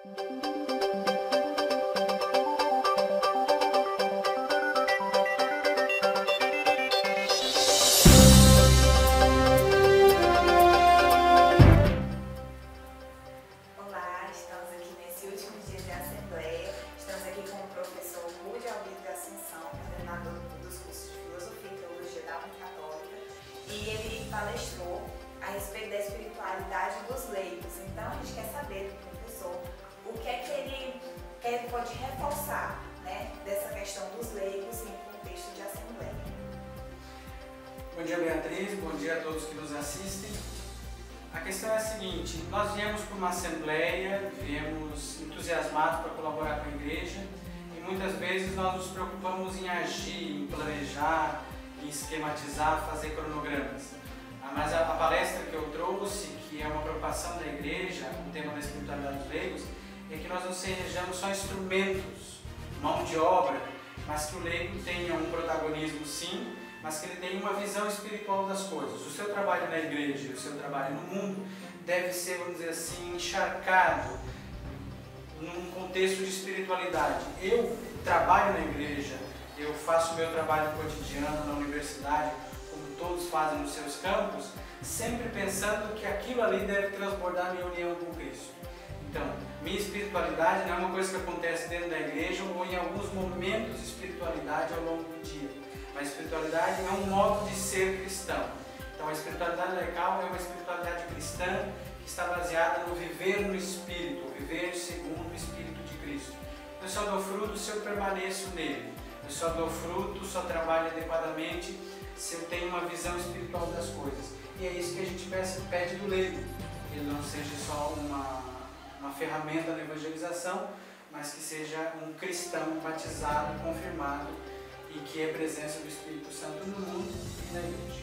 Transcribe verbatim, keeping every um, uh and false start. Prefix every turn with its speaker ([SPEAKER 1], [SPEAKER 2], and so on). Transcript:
[SPEAKER 1] Olá, estamos aqui nesse último dia de Assembleia. Estamos aqui com o professor Rude Albido da Assunção, coordenador dos cursos de Filosofia e Teologia da Uni Católica, e ele palestrou a respeito da espiritualidade dos leigos. Então a gente quer saber do professor o que é que ele, que ele pode reforçar, né, dessa questão dos leigos em contexto de Assembleia.
[SPEAKER 2] Bom dia, Beatriz, bom dia a todos que nos assistem. A questão é a seguinte: nós viemos para uma assembleia, viemos entusiasmados para colaborar com a igreja e muitas vezes nós nos preocupamos em agir, em planejar, em esquematizar, fazer cronogramas. Mas a, a palestra que eu trouxe, que é uma preocupação da igreja, o tema da espiritualidade dos leigos, é que nós não sejamos só instrumentos, mão de obra, mas que o leigo tenha um protagonismo sim, mas que ele tenha uma visão espiritual das coisas. O seu trabalho na igreja e o seu trabalho no mundo deve ser, vamos dizer assim, encharcado num contexto de espiritualidade. Eu trabalho na igreja, eu faço o meu trabalho cotidiano na universidade, como todos fazem nos seus campos, sempre pensando que aquilo ali deve transbordar minha união com Cristo. Então, minha espiritualidade não é uma coisa que acontece dentro da igreja ou em alguns momentos de espiritualidade ao longo do dia. Mas a espiritualidade é um modo de ser cristão. Então a espiritualidade laical é uma espiritualidade cristã que está baseada no viver no Espírito, viver segundo o Espírito de Cristo. Eu só dou fruto se eu permaneço nele. Eu só dou fruto, só trabalho adequadamente se eu tenho uma visão espiritual das coisas. E é isso que a gente pede do leigo. Que ele não seja só uma, uma ferramenta da evangelização, mas que seja um cristão batizado, confirmado, e que é a presença do Espírito Santo no mundo e na igreja.